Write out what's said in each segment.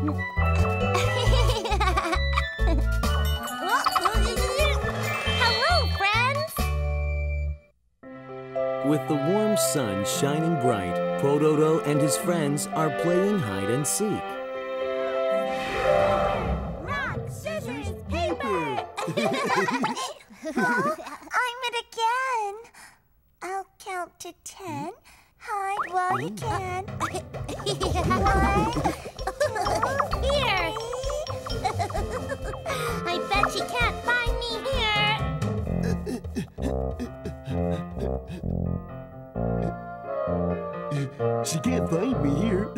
Hello, friends! With the warm sun shining bright, Pododo and his friends are playing hide and seek. Rock, scissors, paper! I'm it again. I'll count to 10. Hide while you can. Here! I bet you can't find me here. She can't find me here.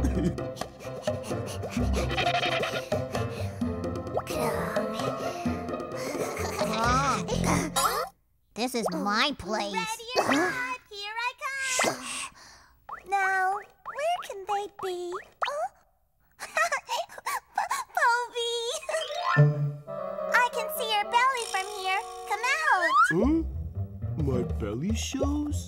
This is my place. Ready or not, here I come. Now, where can they be? Oh? Poby! I can see your belly from here. Come out. Huh? My belly shows?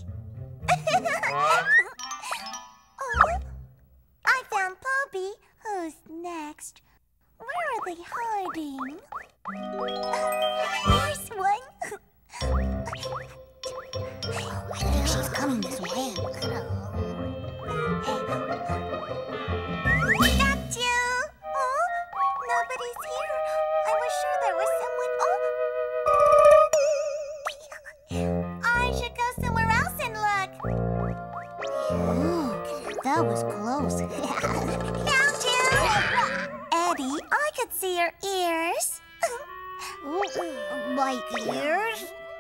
Oh, I found Poby. Who's next? Where are they hiding? Here's one. I think she's coming this way. Got you! Oh, nobody's here. I was sure there was someone. Oh! I should go somewhere else and look. That was close. Found you! Eddie, I could see your ears. My ears?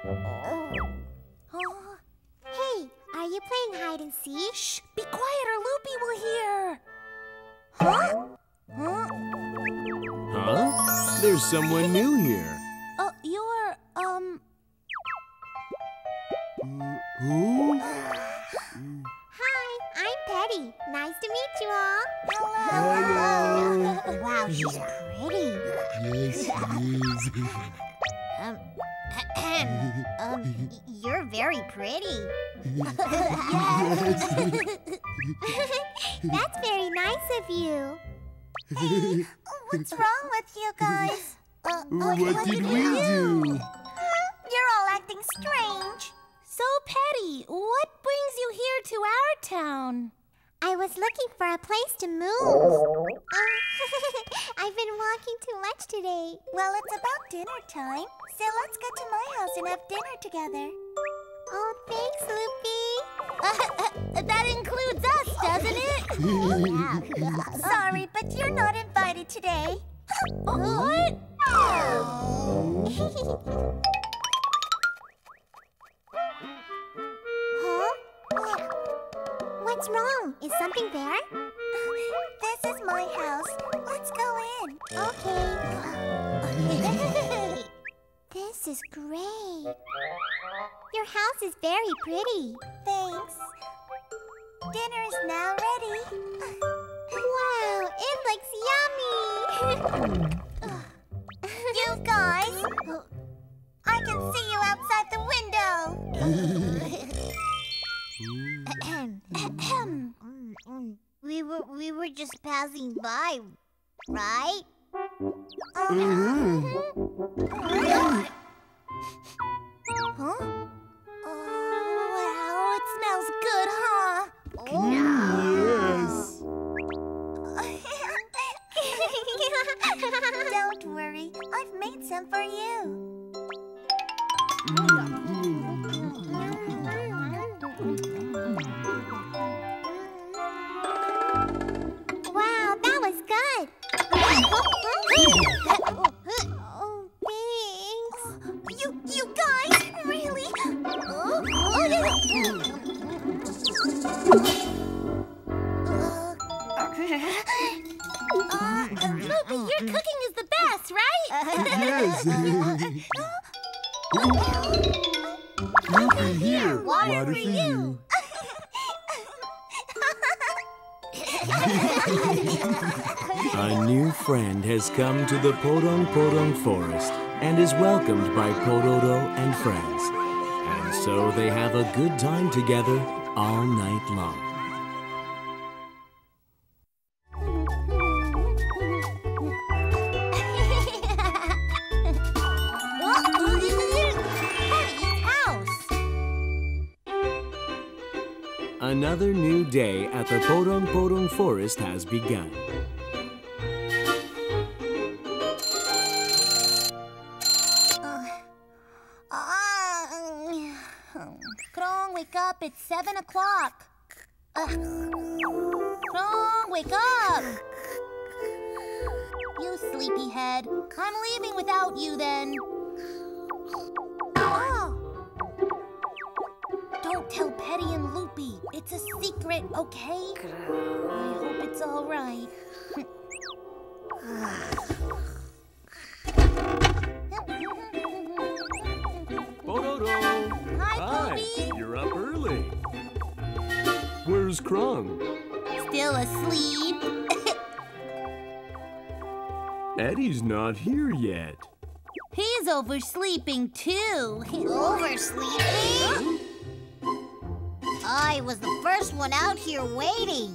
Hey, are you playing hide and seek? Shh! Be quiet or Loopy will hear. Huh? There's someone new here. You're, Who? Hi, I'm Petty. Nice to meet you all. Hello. Wow, she's pretty. Yes, she is. You're very pretty. That's very nice of you. What's wrong with you guys? What did we do? You're all acting strange. So, Petty, what brings you here to our town? I was looking for a place to move. I've been walking too much today. Well, it's about dinner time, so let's go to my house and have dinner together. Oh, thanks, Loopy. That includes us, doesn't it? Sorry, but you're not invited today. What? Huh? What's wrong? Is something there? This is my house. Let's go in. Okay. This is great. Your house is very pretty. Thanks. Dinner is now ready. Wow, it looks yummy. You guys, I can see you outside the window. We were just passing by, right? Huh? Oh, wow, it smells good, huh? Yes. Don't worry, I've made some for you. Wow, that was good. Oh, thanks. You guys, really? Loopy, your cooking is the best, right? Yes. Loopy, here. Water for you. A new friend has come to the Podong Podong Forest and is welcomed by Pododo and friends. And so they have a good time together all night long. Another new day at the Podong Podong Forest has begun. Krong, wake up. It's 7 o'clock. Krong, wake up. You sleepyhead. I'm leaving without you then. Oh. Don't tell Petty and Loopy. It's a secret, okay? I hope it's all right. Pododo! Hi, Hi, Toby. you're up early. Where's Krong? Still asleep? Eddie's not here yet. He's oversleeping too. Oversleeping? I was the first one out here waiting.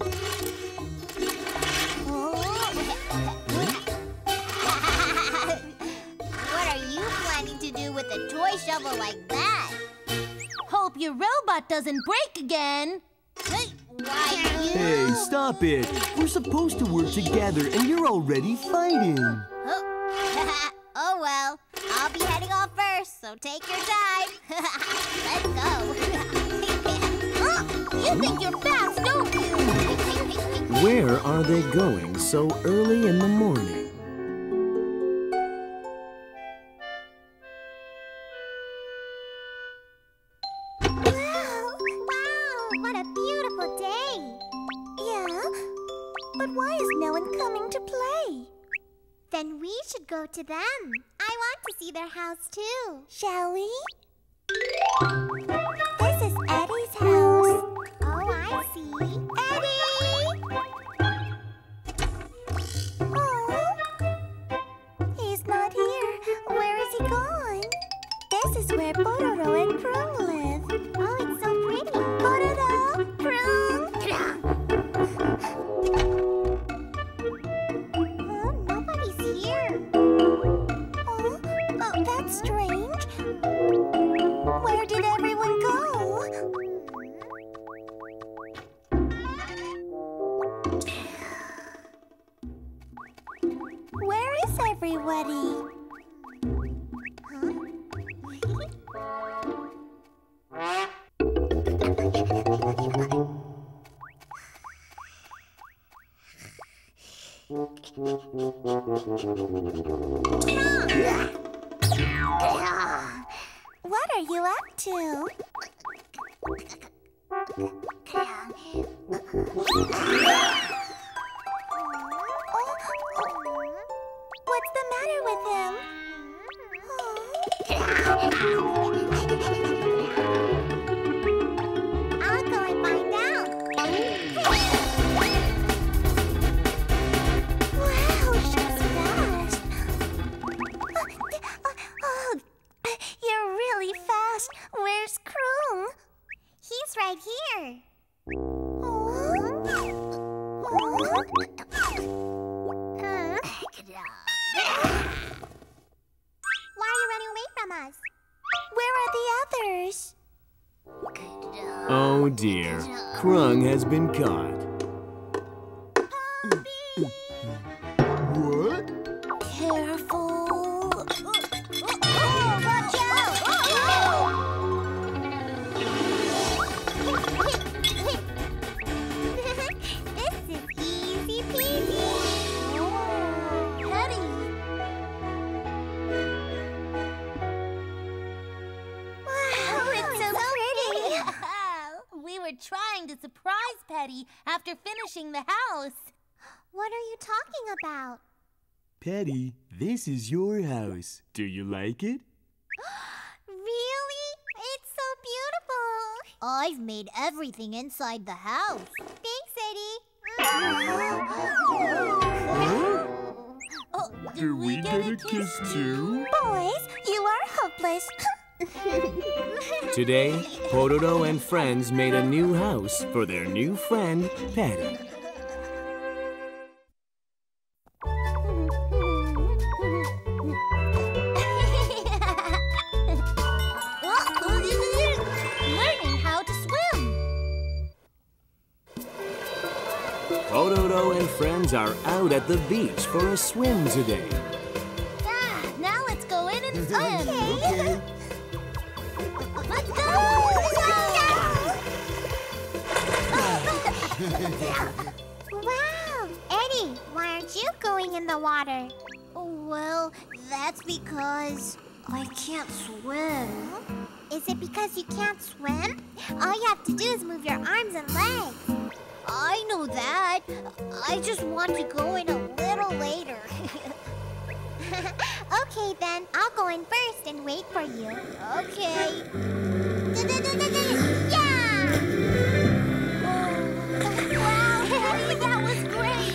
What are you planning to do with a toy shovel like that? Hope your robot doesn't break again. Why you? Hey, stop it. We're supposed to work together and you're already fighting. Oh well, I'll be heading off first, so take your time. Let's go. You think you're fast, don't you? Where are they going so early in the morning? Wow, what a beautiful day. Yeah, but why is no one coming to play? Then we should go to them. I want to see their house too. Shall we? This is Eddie's house. Oh, I see. Eddie! Oh, he's not here. Where is he gone? This is where Pororo and Krung live. Oh, it's so pretty. Pororo, Krung. Oh, nobody's here. Oh, that's strange. Where did everyone go? Where is everybody? What are you up to? What's the matter with him? I'll go and find out. Wow, she's fast. You're really fast. Where's Krung? He's right here. Why are you running away from us? Where are the others? Oh dear, Krung has been caught. What? Careful. Watch out! This is easy peasy. Petty. Wow, it's so pretty. We were trying to surprise Petty after finishing the house. What are you talking about? Petty, this is your house. Do you like it? Really? It's so beautiful. I've made everything inside the house. Thanks, Eddie. Do we get a kiss too? Boys, you are hopeless. Today, Pododo and friends made a new house for their new friend, Petty. Learning how to swim. Pododo and friends are out at the beach for a swim today. Now let's go in and swim. Okay. Let's go! Wow! Eddie, why aren't you going in the water? Well, that's because I can't swim. Is it because you can't swim? All you have to do is move your arms and legs. I know that. I just want to go in a little later. Okay, then. I'll go in first and wait for you. Okay. Yeah! Wow, Eddie, that was great.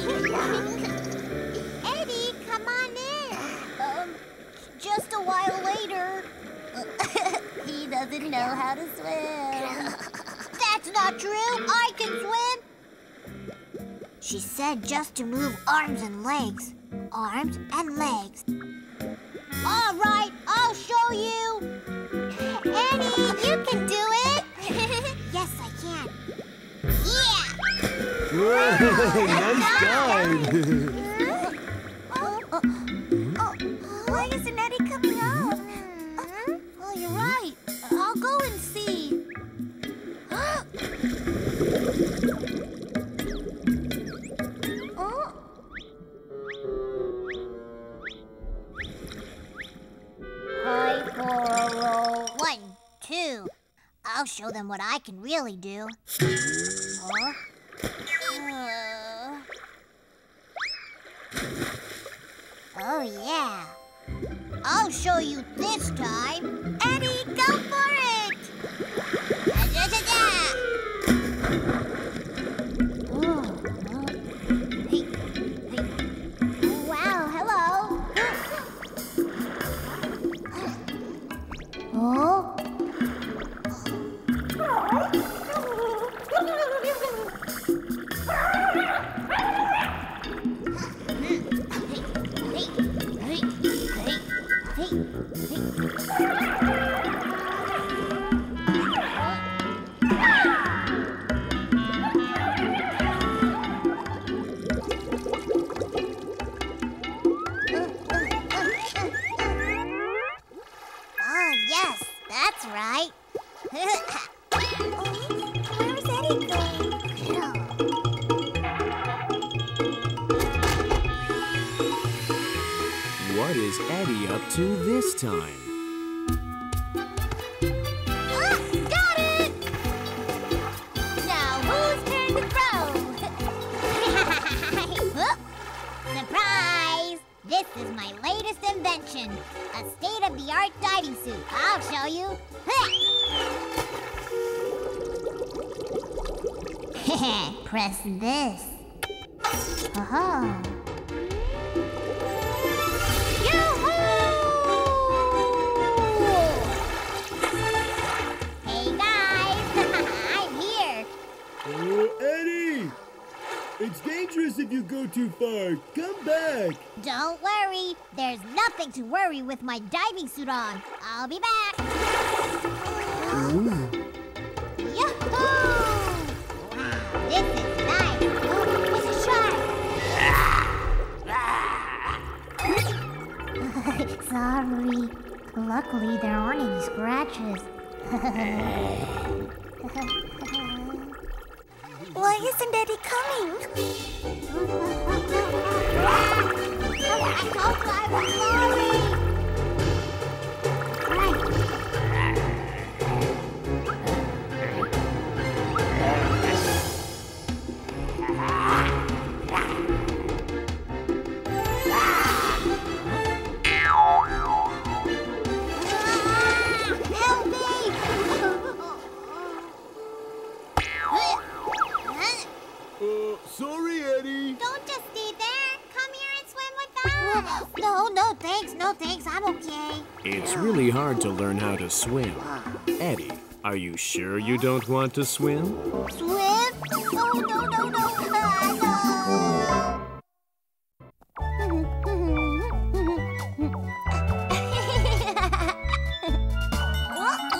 Eddie, come on in. Just a while later. He doesn't know how to swim. That's not true. I can swim. She said just to move arms and legs. Arms and legs. All right, I'll show you. Eddie, you can do it. Yes, I can. Yeah! Whoa, nice dive. Why isn't Eddie coming out? Oh, you're right. I'll go and see. Hi for a roll. 1, 2. I'll show them what I can really do. Oh, yeah. I'll show you this time. Eddie, go for it! Wow, hello. Oh? Oh, yes, that's right. Where's Eddie going? What is Eddie up to this time? Got it! Now whose turn to throw? Surprise! This is my latest invention, a state-of-the-art diving suit. I'll show you. Press this. Oh. Hey guys, I'm here. Oh, Eddie! It's dangerous if you go too far. Come back. Don't worry, there's nothing to worry with my diving suit on. I'll be back. Yahoo! Wow, this is nice. Oh, it's a shark. Sorry. Luckily, there aren't any scratches. Why isn't Eddie coming? I'm sorry. Help me! Sorry, Eddie. Don't just stay there. Come here and swim with us. No thanks, I'm okay. It's really hard to learn how to swim. Eddie, are you sure you don't want to swim? Swim? Oh,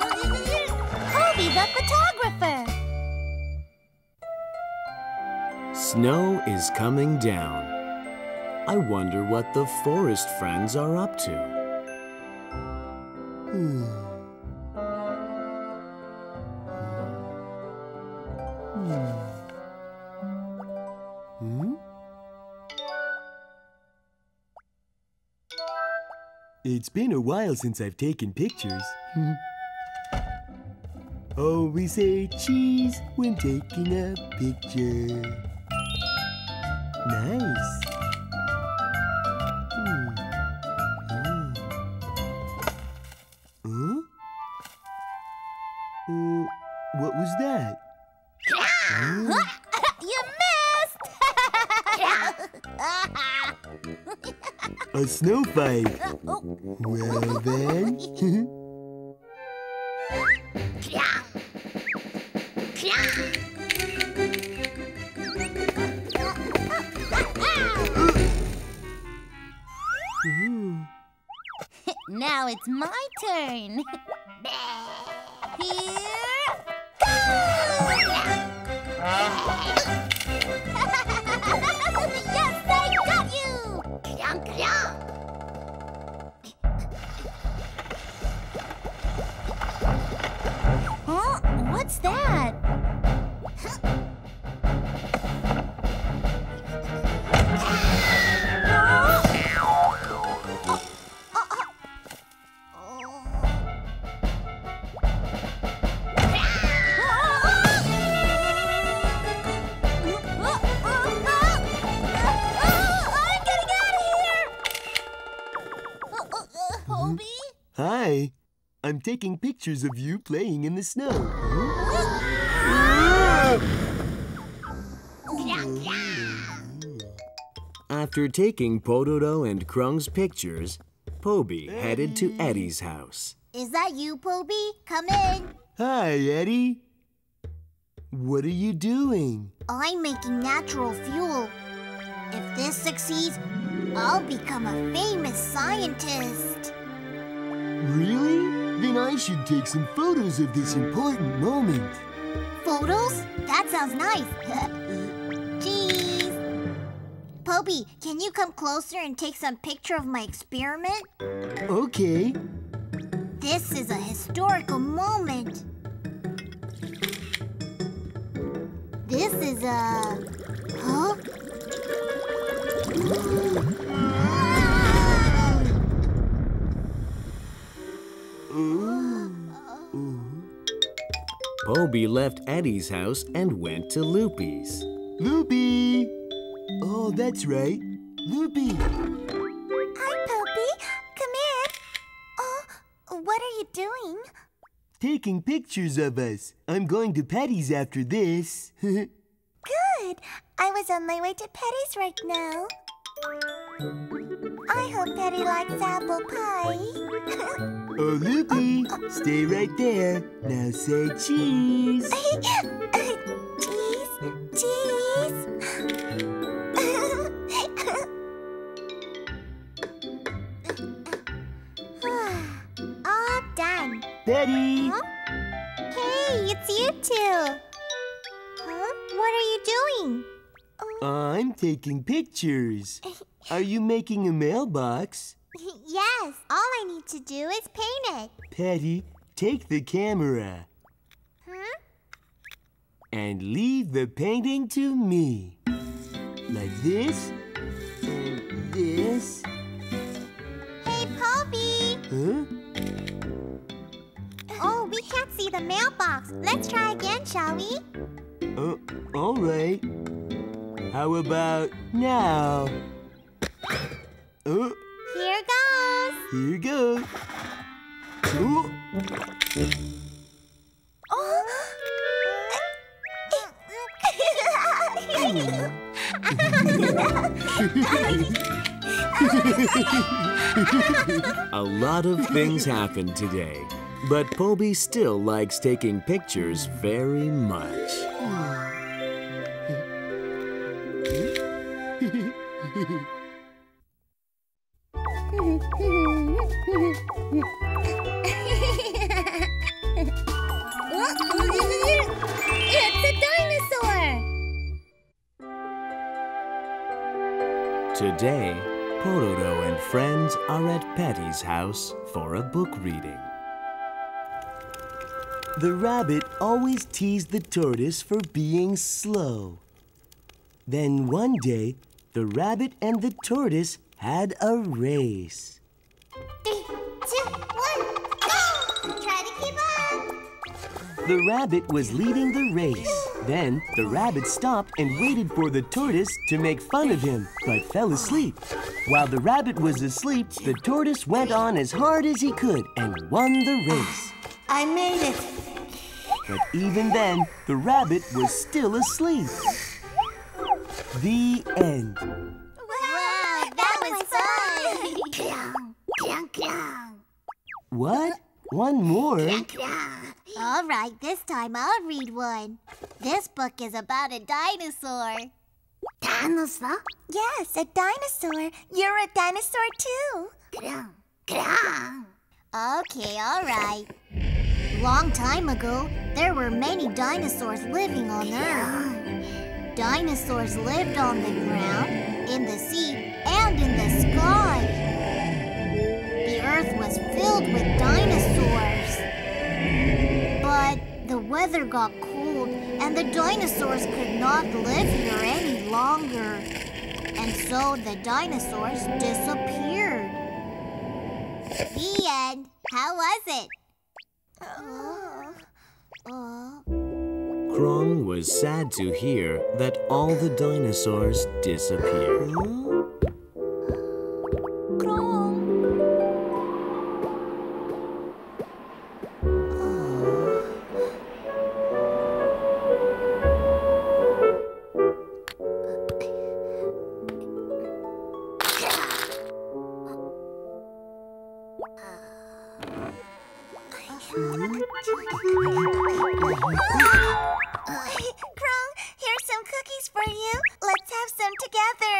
Obi the photographer. Snow is coming down. I wonder what the forest friends are up to. It's been a while since I've taken pictures. Always say cheese when taking a picture. Nice. What was that? You missed! A snow fight. Well then. Now it's my turn. Here Yes, I got you! Huh? What's that? Hi. I'm taking pictures of you playing in the snow. After taking Pododo and Krung's pictures, Poby headed to Eddie's house. Is that you, Poby? Come in. Hi, Eddie. What are you doing? I'm making natural fuel. If this succeeds, I'll become a famous scientist. Really? Then I should take some photos of this important moment. Photos? That sounds nice. Cheese. Poby, can you come closer and take some picture of my experiment? Okay. This is a historical moment. This is a... Huh? Poby left Eddie's house and went to Loopy's. Loopy! Oh, that's right. Loopy! Hi, Poby. Come in. Oh, what are you doing? Taking pictures of us. I'm going to Patty's after this. Good. I was on my way to Patty's right now. I hope Patty likes apple pie. Oh, Loopy, stay right there. Now say cheese. Cheese, cheese. All done. Patty! Huh? Hey, it's you two. Huh? What are you doing? I'm taking pictures. Are you making a mailbox? Yes, all I need to do is paint it. Patty, take the camera Huh? and leave the painting to me. Like this and this. Hey, Poby. Huh? Oh, we can't see the mailbox. Let's try again, shall we? All right. How about now? Here goes. Here goes. Oh. A lot of things happened today, but Poby still likes taking pictures very much. It's a dinosaur! Today, Pororo and friends are at Patty's house for a book reading. The rabbit always teased the tortoise for being slow. Then one day, the rabbit and the tortoise had a race. 3, 2, 1, go! Try to keep up. The rabbit was leading the race. Then the rabbit stopped and waited for the tortoise to make fun of him, but fell asleep. While the rabbit was asleep, the tortoise went on as hard as he could and won the race. I made it. But even then, the rabbit was still asleep. The end. Wow, that was fun. What? One more? All right, this time I'll read one. This book is about a dinosaur. Dinosaur? Yes, a dinosaur. You're a dinosaur too. Okay, all right. Long time ago, there were many dinosaurs living on Earth. Dinosaurs lived on the ground, in the sea, and in the sky. The Earth was filled with dinosaurs. But the weather got cold, and the dinosaurs could not live here any longer. And so the dinosaurs disappeared. The end. How was it? Krong was sad to hear that all the dinosaurs disappeared. Krong, here's some cookies for you. Let's have some together.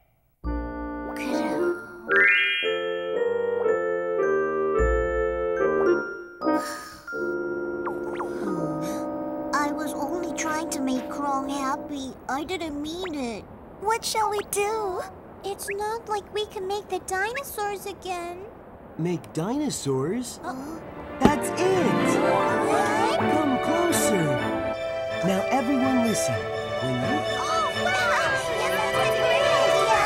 I was only trying to make Krong happy. I didn't mean it. What shall we do? It's not like we can make the dinosaurs again. Make dinosaurs? That's it! Come closer. Now everyone listen. When you... Oh, wow! That's a great idea.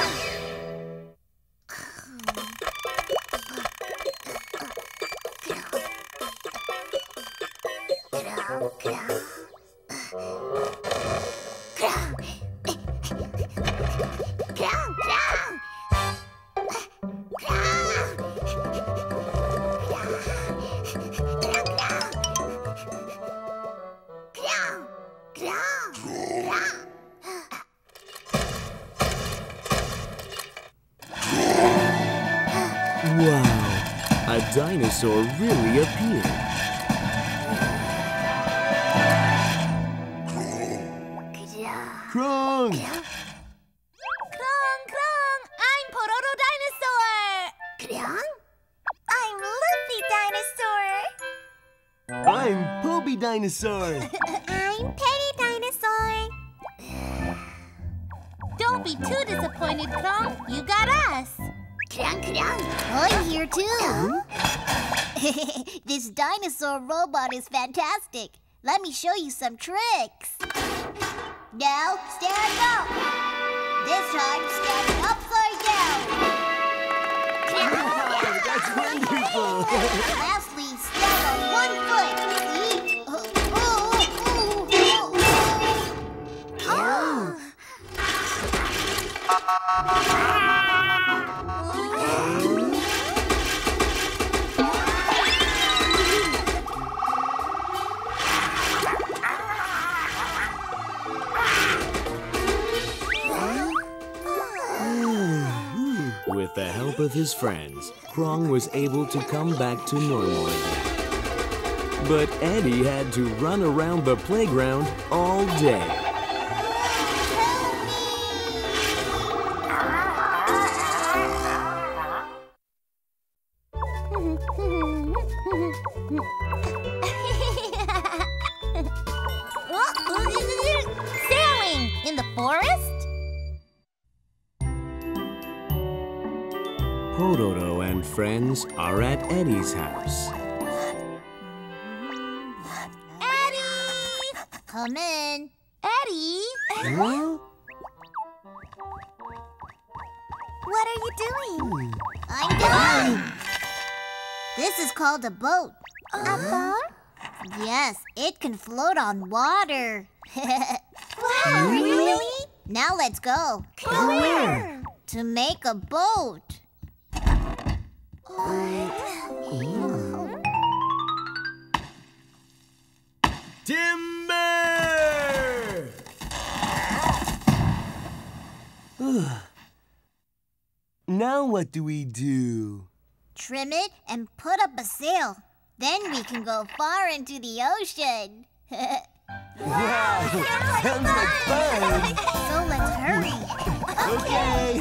Wow! A dinosaur really appeared. Krong! Krong, Krong, I'm Pororo Dinosaur. I'm Luffy Dinosaur. I'm Poby Dinosaur. I'm Penny Dinosaur. Don't be too disappointed, Krong. You got us. I'm here too. This dinosaur robot is fantastic. Let me show you some tricks. Now, stand up. This time, stand upside down. That's wonderful. Lastly, stand on one foot. See? With the help of his friends, Krong was able to come back to normal again. But Eddie had to run around the playground all day. Sailing in the forest? Pododo and friends are at Eddie's house. Eddie! Come in. Eddie! Huh? What are you doing? I'm done. This is called a boat. A boat? Yes, it can float on water. Wow, really? Now let's go. Where? To make a boat. Timber! Now what do we do? Trim it and put up a sail. Then we can go far into the ocean. Wow! Sounds like fun! So let's hurry. Okay!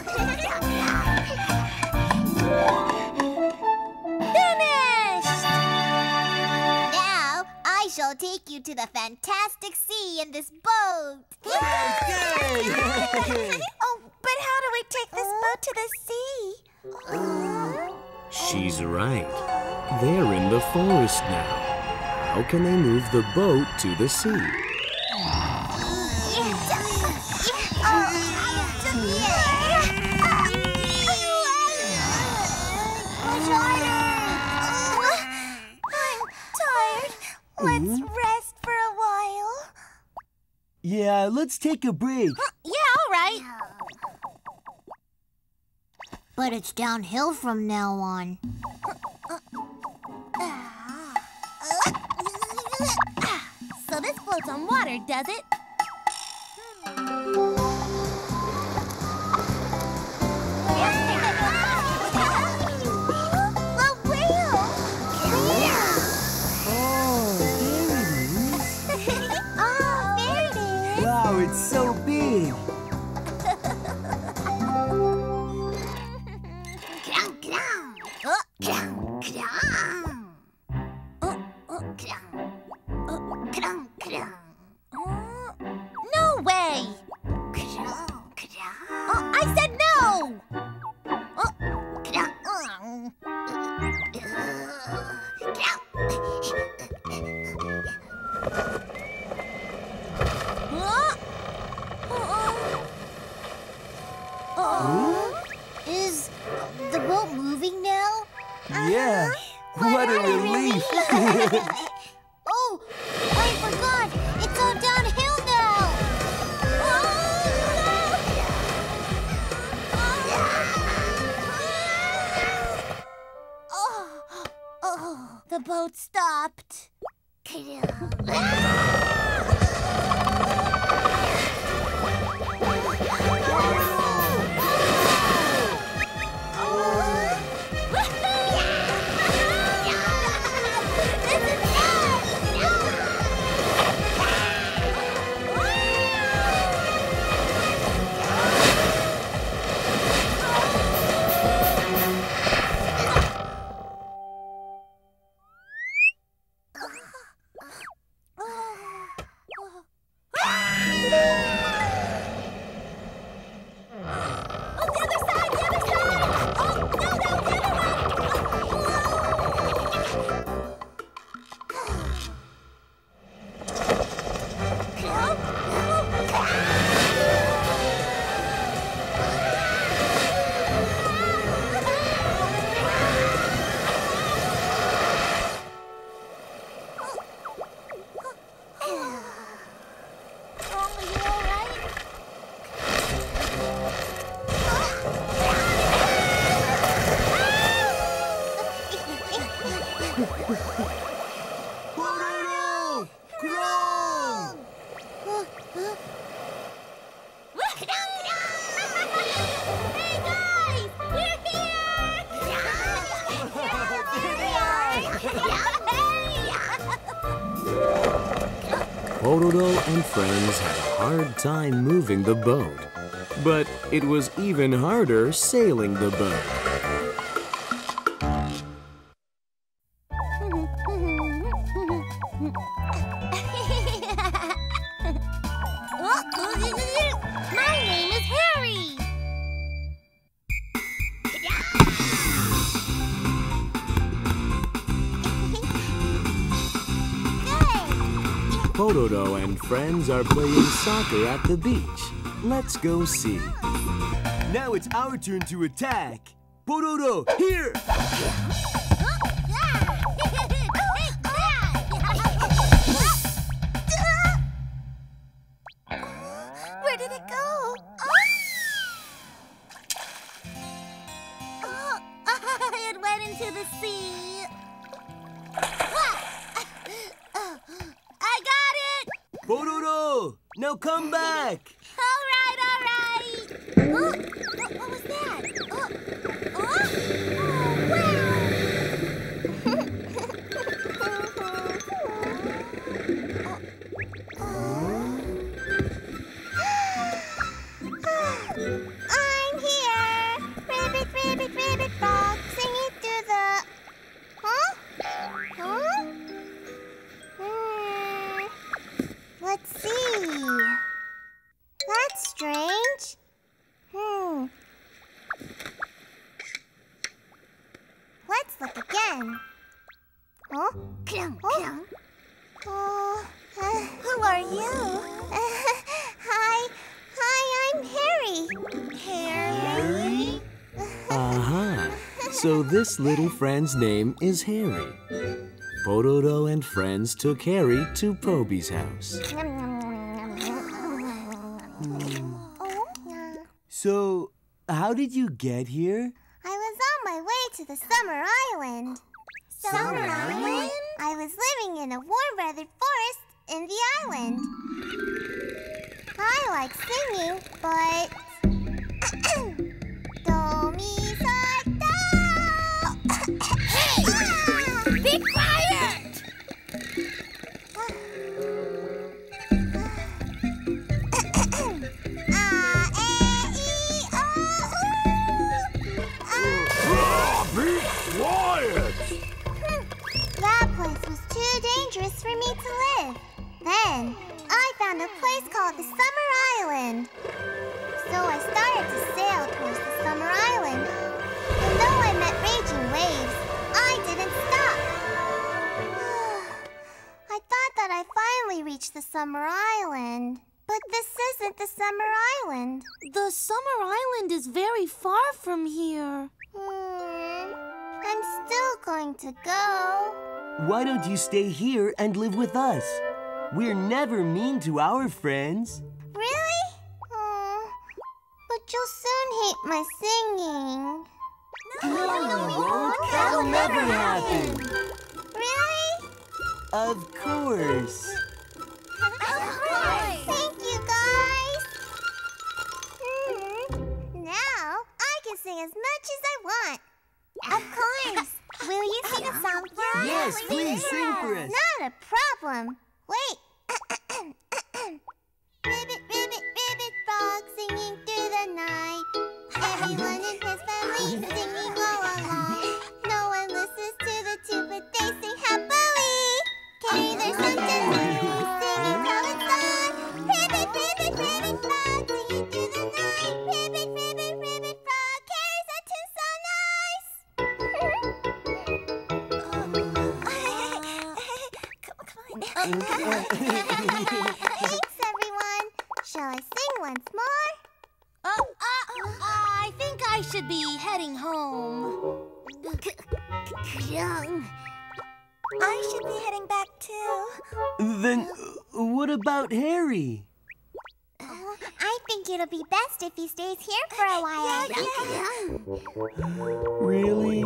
Finished! Now I shall take you to the fantastic sea in this boat. Yay! Oh, but how do we take this boat to the sea? She's right. They're in the forest now. How can they move the boat to the sea? I'm tired. Let's rest for a while. Yeah, let's take a break. Yeah, all right. But it's downhill from now on. So this floats on water, does it? A whale! Oh, Oh, there it is. wow, it's so big. No way! I said no! Is the boat moving now? Yeah, what a relief. Oh, I forgot. It's all downhill now. Oh, the boat stopped. Pododo! Krong! Hey guys, we're Pododo and friends had a hard time moving the boat. But it was even harder sailing the boat. My name is Harry. Pododo and friends are playing soccer at the beach. Let's go see. Now it's our turn to attack. Pododo, here! Where did it go? It went into the sea. I got it! Pododo, now come back! All right. What was that? I'm here! Ribbit, ribbit, ribbit frog, singing through the... Huh? Let's see. That's strange. Let's look again. Huh? Who are you? Hi, I'm Harry. Harry? Aha! So this little friend's name is Harry. Pododo and friends took Harry to Poby's house. So, how did you get here? I was on my way to the summer island. Summer Island? I was living in a warm-weathered forest in the island. I like singing, but... Do, mi, sa, do! Hey! Be quiet! Be quiet! That place was too dangerous for me to live. Then, I found a place called the Summer Island. So I started to sail towards the Summer Island. And though I met raging waves, I didn't stop. I thought that I finally reached the Summer Island. But this isn't the Summer Island. The Summer Island is very far from here. I'm still going to go. Why don't you stay here and live with us? We're never mean to our friends. Really? But you'll soon hate my singing. That'll never happen. Really? Of course. Thank you, guys. Now I can sing as much as I want. Of course. Will you sing a song for us? Yes, please sing for us. Not a problem. Wait. Ribbit, ribbit, ribbit frog singing through the night. Everyone in his family singing all along. No one listens to the tune, but they sing happily. Carry their song tenderly, singing how it's done. Ribbit, ribbit, ribbit frog singing through the night. Ribbit, ribbit, ribbit frog carries a tune so nice. Come on. Thanks, everyone. Shall I sing once more? I think I should be heading home. I should be heading back too. Then, what about Harry? I think it'll be best if he stays here for a while. Really?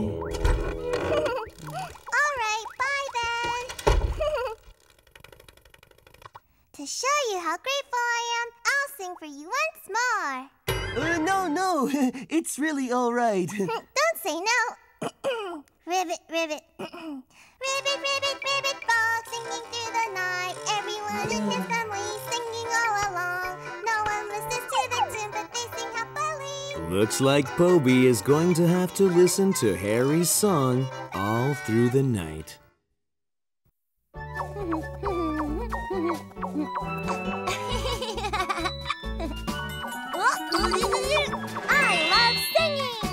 All right, bye then. To show you how grateful I am, I'll sing for you once more. No. It's really all right. Don't say no. Ribbit, ribbit. Ribbit, ribbit, ribbit frog singing through the night. Everyone in his family singing all along. No one listens to the tune, but they sing happily. Looks like Poby is going to have to listen to Harry's song all through the night. I love singing!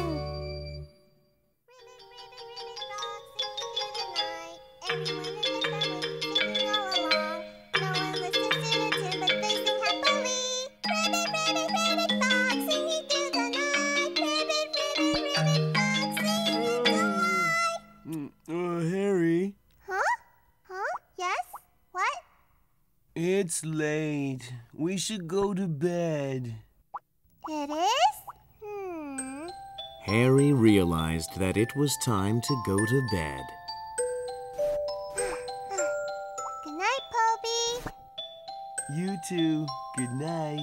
Ribbit, ribbit, ribbit frog singing through the night. Everyone in his family singing all along. No one It's late. We should go to bed. It is? Harry realized that it was time to go to bed. Good night, Poby. You too. Good night.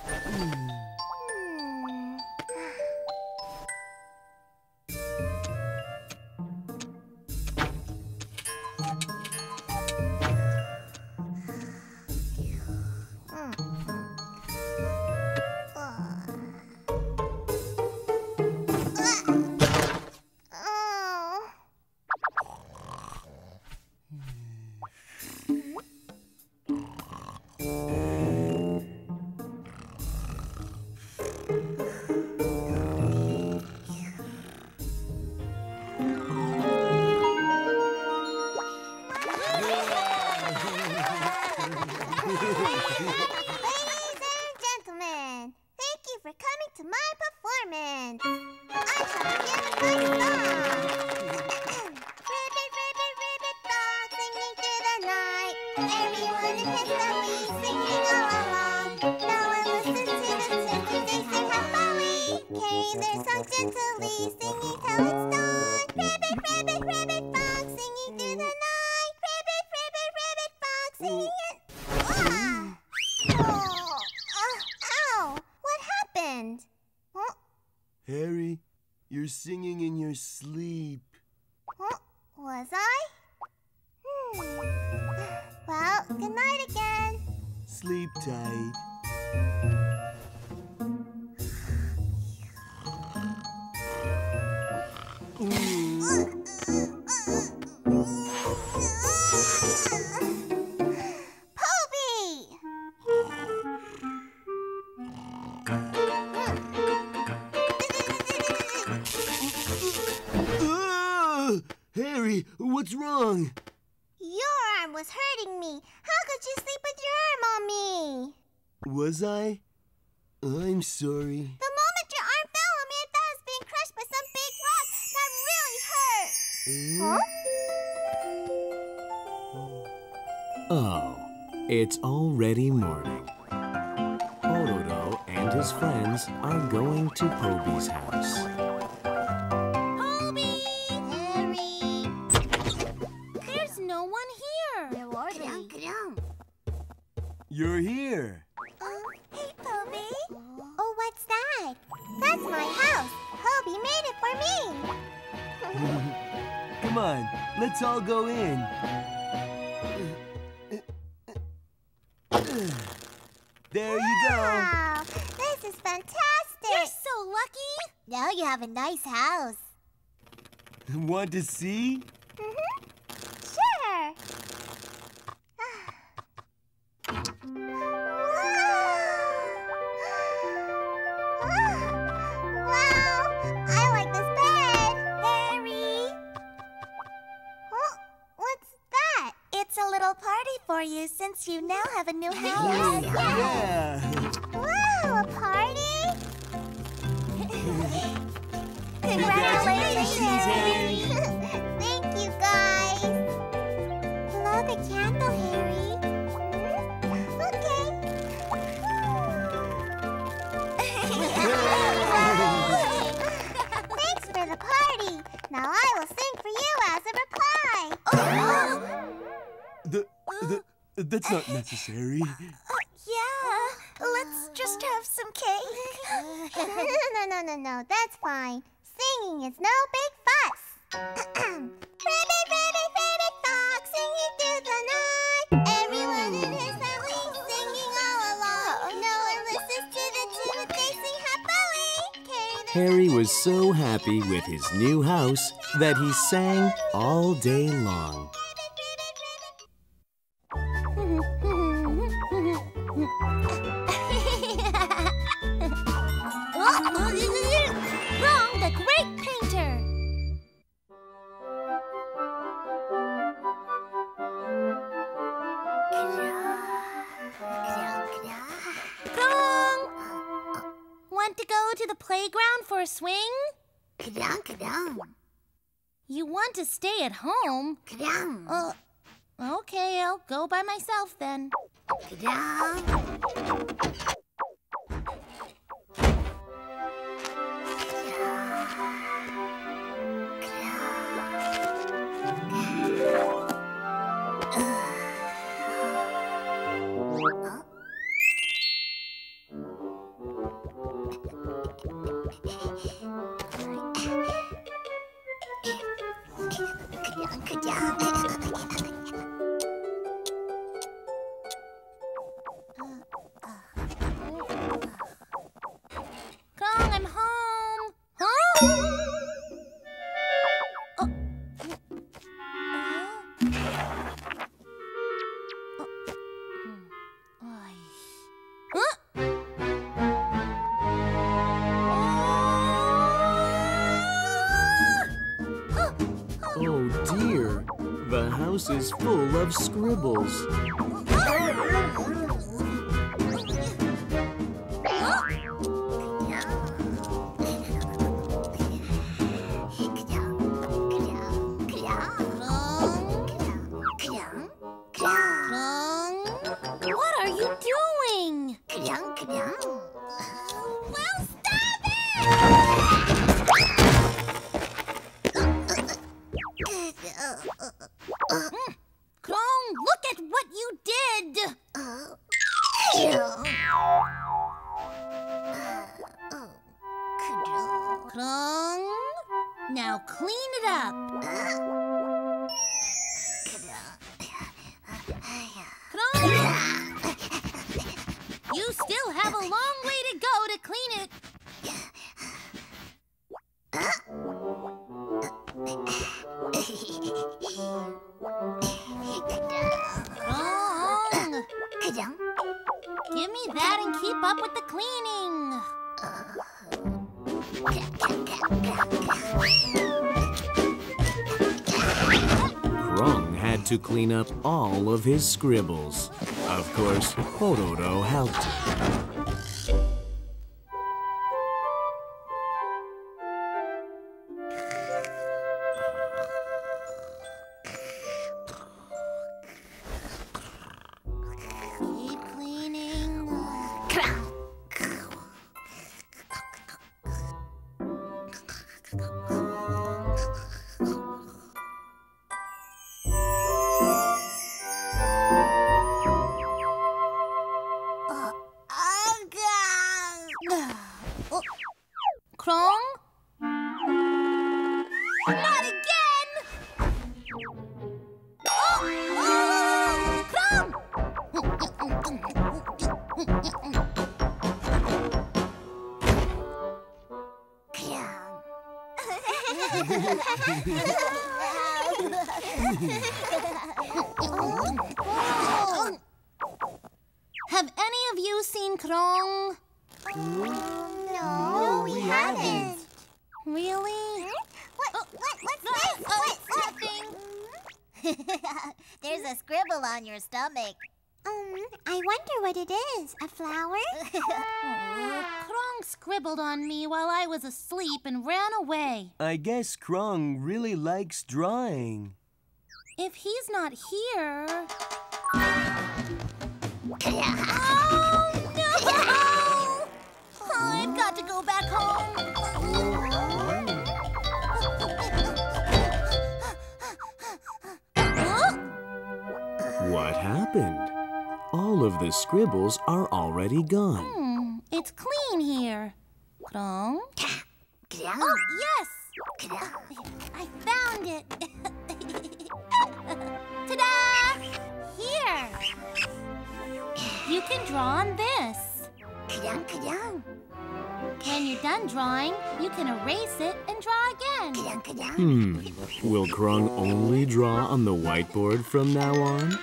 Harry, you're singing in your sleep. Was I? Well, good night again. Sleep tight. Harry, what's wrong? Your arm was hurting me. How could you sleep with your arm on me? Was I? I'm sorry. The moment your arm fell on me, I thought I was being crushed by some big rock. That really hurt. Oh, it's already morning. Pododo and his friends are going to Poby's house. Poby! Harry! There's no one here. Where are they? You're here. Hey, Poby. Oh, what's that? That's my house. Poby made it for me. Come on, let's all go in. There you go. Wow, this is fantastic. You're so lucky. Now you have a nice house. Want to see? Sure. Wow, I like this bed, Harry. Oh, what's that? It's a little party for you since you now have a new house. Yeah. Wow, a party? Congratulations, Harry. Thank you, guys. Blow the candle, Harry. Okay. Thanks for the party. Now I will sing for you as a reply. That's not necessary. Yeah, let's just have some cake. No, that's fine. Singing is no big fuss. Rabbit, rabbit, rabbit, fox, singing through the night. Everyone in his family singing all along. No one listens to the tune, but they sing happily. Harry was so happy with his new house that he sang all day long. Wrong, the great painter. Wrong. Want to go to the playground for a swing? You want to stay at home? Okay, I'll go by myself then. I'm home. Huh? Oh dear, the house is full of scribbles. What are you doing? Well, stop it! Krong, look at what you did! Krong, now clean it up. You still have a long way to go to clean it. Wrong. Give me that and keep up with the cleaning. Krong had to clean up all of his scribbles. Of course, Pororo helped. Keep cleaning. Krong? Not again! Krong! Have any of you seen Krong? No, we haven't. Really? What's this? Nothing. There's a scribble on your stomach. I wonder what it is. A flower? Krong scribbled on me while I was asleep and ran away. I guess Krong really likes drawing. If he's not here... Oh, no! Oh, I've got to go back home. What happened? All of the scribbles are already gone. It's clean here. Krong? Oh, yes! I found it. Ta-da! Here. You can draw on this. When you're done drawing, you can erase it and draw again. Will Krong only draw on the whiteboard from now on?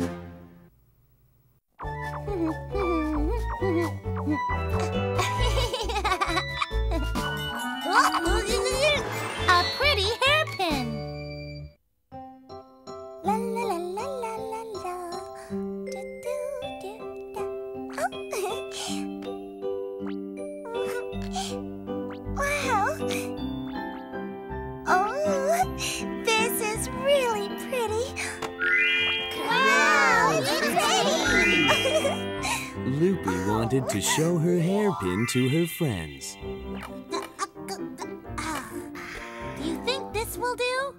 A pretty hairpin. La la la la la la la. Do, do, do, da. Wow. Oh, this is really pretty. Wow! Loopy wanted to show her hairpin to her friends. Do you think this will do?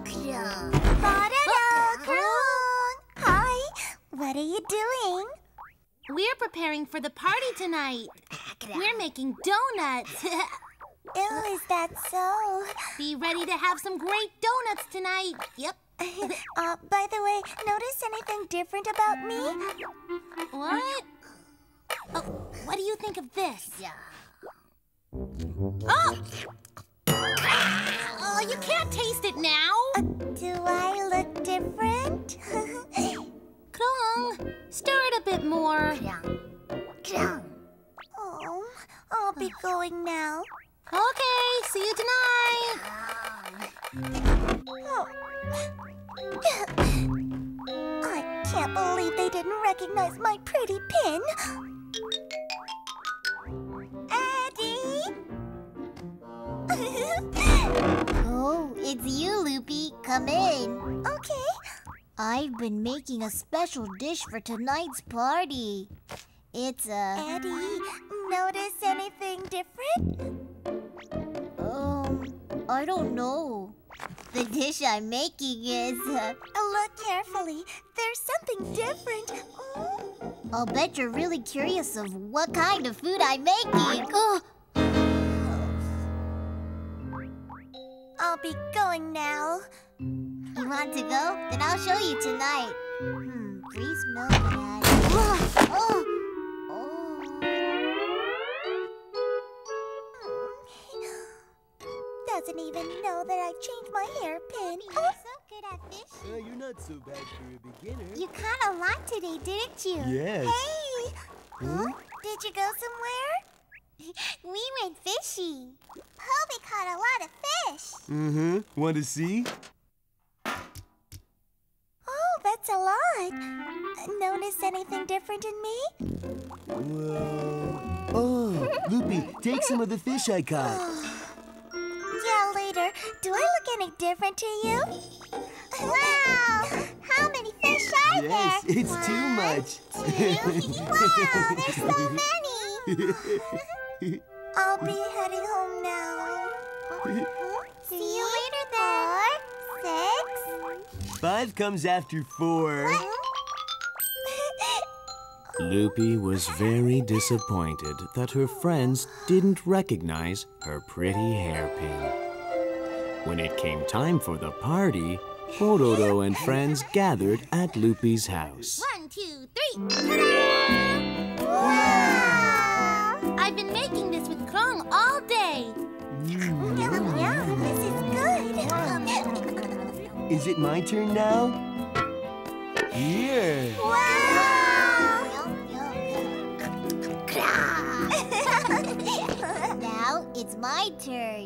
Hi, what are you doing? We're preparing for the party tonight. We're making donuts. Oh, is that so? Be ready to have some great donuts tonight. Yep. By the way, notice anything different about me? What? Oh, what do you think of this? Oh! Oh, you can't taste it now. Do I look different? Krong, stir it a bit more. Oh, I'll be going now. Okay, see you tonight. Oh. I can't believe they didn't recognize my pretty pin. Eddie! Oh, it's you, Loopy. Come in. Okay. I've been making a special dish for tonight's party. It's Eddie, notice anything different? I don't know. The dish I'm making is, Look carefully. There's something different. I'll bet you're really curious of what kind of food I'm making. Oh. I'll be going now. You want to go? Then I'll show you tonight. Free smell that. Oh. Doesn't even know that I changed my hairpin. You're so good at fishing. You're not so bad for a beginner. You caught a lot today, didn't you? Yes. Hey! Huh? Did you go somewhere? We went fishing. Hobie caught a lot of fish. Mm-hmm. Want to see? Oh, that's a lot. Notice anything different in me? Whoa. Oh, Loopy, take some of the fish I caught. Yeah, later. Do I look any different to you? Wow! How many fish are Yes, there? it's too much. Wow, there's so many! I'll be heading home now. See you later then. 6. 5 comes after 4. Loopy was very disappointed that her friends didn't recognize her pretty hairpin. When it came time for the party, Pororo and friends gathered at Loopy's house. 1, 2, 3. Ta-da! Wow! I've been making this with Krong all day. Yum, yum, this is good. Is it my turn now? Here. Wow! Now it's my turn.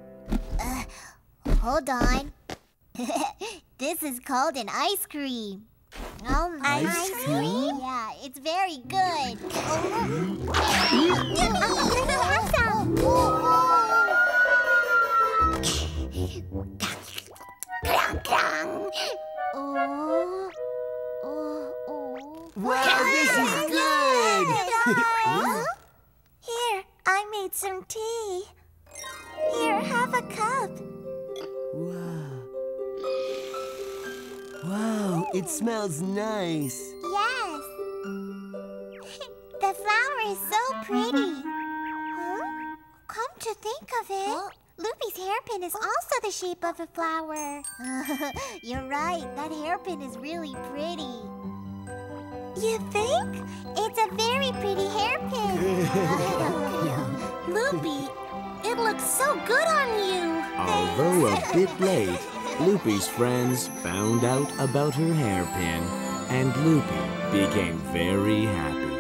Hold on. This is called an ice cream. Ice cream? Yeah, it's very good. Wow, this is good! Here, I made some tea. Here, have a cup. Wow. Wow, it smells nice. Yes. The flower is so pretty. Huh? Come to think of it, Loopy's hairpin is also the shape of a flower. You're right. That hairpin is really pretty. You think? It's a very pretty hairpin. Loopy, it looks so good on you. Although a bit late, Loopy's friends found out about her hairpin, and Loopy became very happy.